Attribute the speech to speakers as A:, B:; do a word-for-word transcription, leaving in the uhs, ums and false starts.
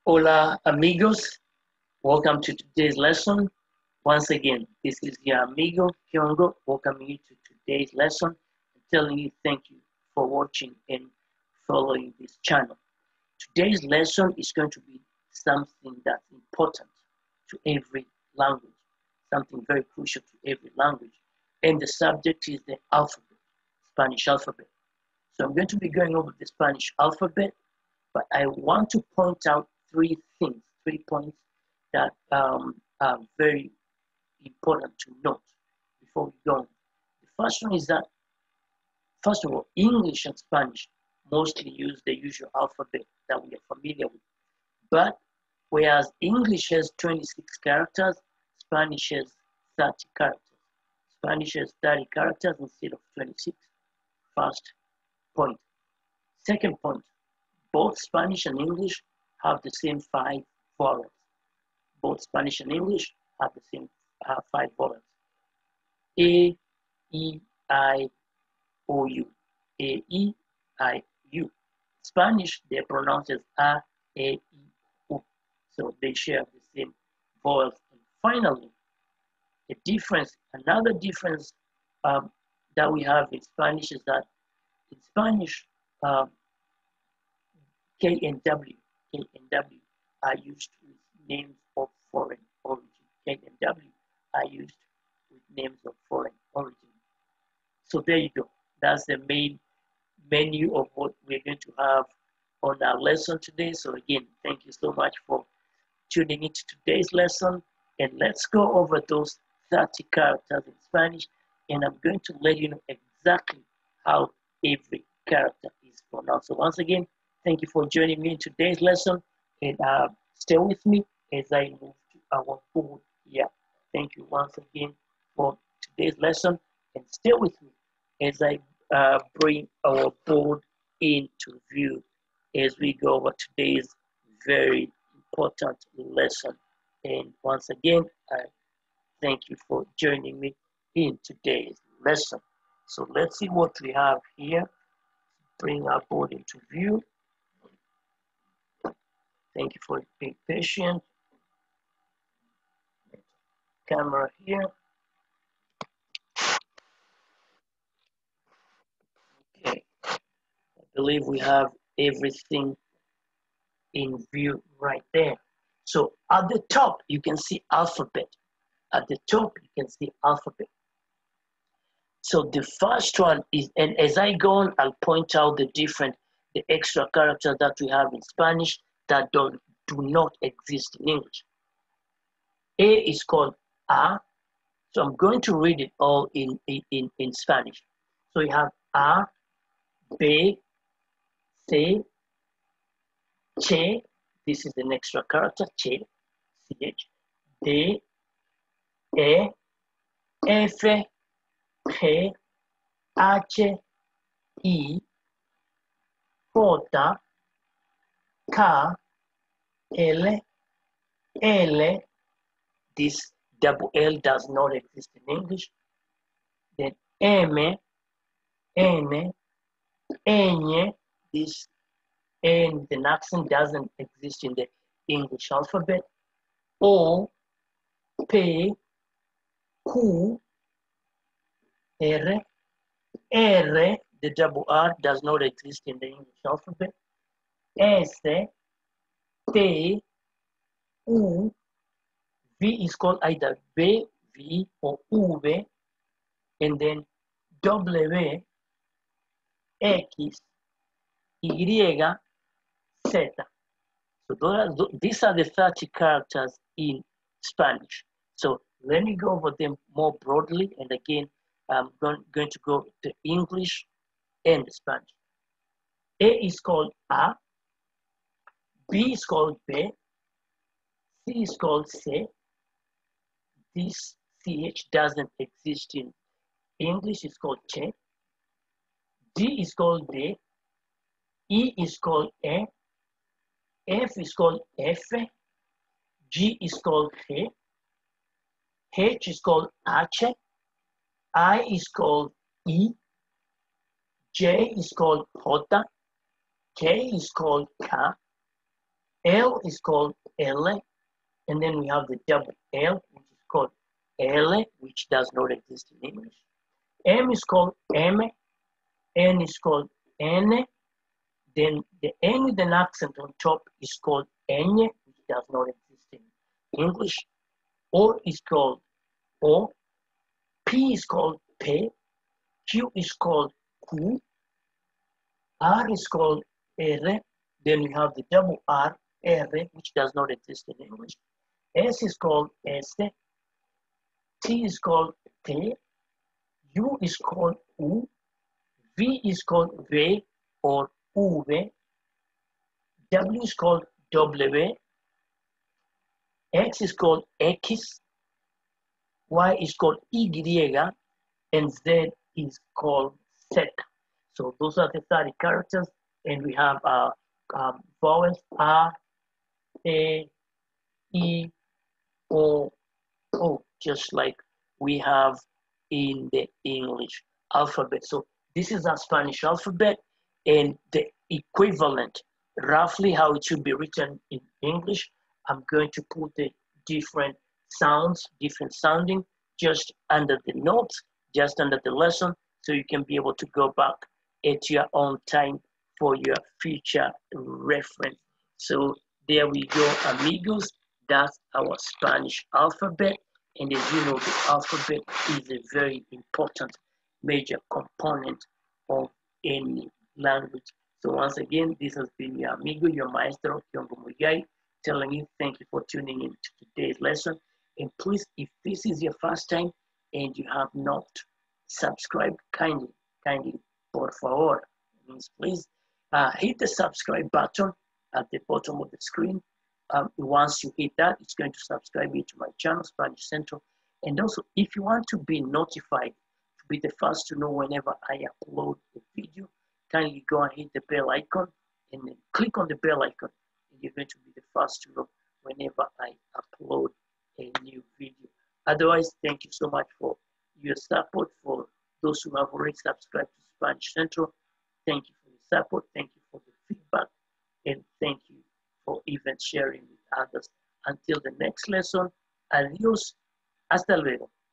A: Hola amigos, welcome to today's lesson. Once again, this is your amigo Kyongo welcoming you to today's lesson and telling you thank you for watching and following this channel. Today's lesson is going to be something that's important to every language, something very crucial to every language. And the subject is the alphabet, Spanish alphabet. So I'm going to be going over the Spanish alphabet, but I want to point out three things, three points that um, are very important to note before we go on. The first one is that, first of all, English and Spanish mostly use the usual alphabet that we are familiar with. But whereas English has twenty-six characters, Spanish has thirty characters. Spanish has thirty characters instead of twenty-six. First point. Second point, both Spanish and English have the same five vowels. Both Spanish and English have the same uh, five vowels. A, E, I, O, U. A, E, I, U. Spanish, they pronounce as A, A, E, U. So they share the same vowels. And finally, the difference, another difference um, that we have in Spanish is that in Spanish, um, K and W, K and W are used with names of foreign origin. K and W are used with names of foreign origin. So there you go. That's the main menu of what we're going to have on our lesson today. So again, thank you so much for tuning into today's lesson. And let's go over those thirty characters in Spanish. And I'm going to let you know exactly how every character is pronounced. So once again, thank you for joining me in today's lesson, and uh, stay with me as I move to our board here. Thank you once again for today's lesson, and stay with me as I uh, bring our board into view as we go over today's very important lesson. And once again, I thank you for joining me in today's lesson. So let's see what we have here. Bring our board into view. Thank you for being patient. Camera here. Okay, I believe we have everything in view right there. So at the top, you can see alphabet. At the top, you can see alphabet. So the first one is, and as I go on, I'll point out the different, the extra characters that we have in Spanish that don't, do not exist in English. A is called A. So I'm going to read it all in, in, in Spanish. So you have A, B, C, Che, this is an extra character, Che, C H, D, E, F, G, H, I, J, K, L, L, this double L does not exist in English. Then M, N, Ñ, this N, the accent doesn't exist in the English alphabet. O, P, Q, R, R, the double R does not exist in the English alphabet. S, T, U, V is called either B, V, or U V, and then W, X, Y, Z. So those are, these are the thirty characters in Spanish. So let me go over them more broadly. And again, I'm going, going to go to English and Spanish. A is called A. B is called B. C is called C. This C H doesn't exist in English. It's called Che. D is called D. E is called E. F is called F. G is called G. H is called H. I is called E. J is called J. K is called K. L is called L, and then we have the double L, which is called L, which does not exist in English. M is called M, N is called N, then the N with an accent on top is called N, which does not exist in English. O is called O, P is called P, Q is called Q, R is called R, then we have the double R, R, which does not exist in English. S is called S, T is called T, U is called U, V is called V or U V, W is called W, X is called X, Y is called Y, and Z is called Z. So those are the thirty characters, and we have uh, um, vowels R, A, E, O, O, just like we have in the English alphabet. So this is our Spanish alphabet, and the equivalent, roughly how it should be written in English. I'm going to put the different sounds, different sounding, just under the notes, just under the lesson, so you can be able to go back at your own time for your future reference. So there we go, amigos. That's our Spanish alphabet. And as you know, the alphabet is a very important major component of any language. So once again, this has been your amigo, your maestro, Kiongo Muigai, telling you thank you for tuning in to today's lesson. And please, if this is your first time and you have not subscribed, kindly, kindly, por favor, means please uh, hit the subscribe button at the bottom of the screen. Um, once you hit that, it's going to subscribe you to my channel, Spanish Central. And also, if you want to be notified, to be the first to know whenever I upload a video, kindly go and hit the bell icon and then click on the bell icon, and you're going to be the first to know whenever I upload a new video. Otherwise, thank you so much for your support. For those who have already subscribed to Spanish Central, thank you for the support, thank you for the feedback, and thank you for even sharing with others. Until the next lesson, adios, hasta luego.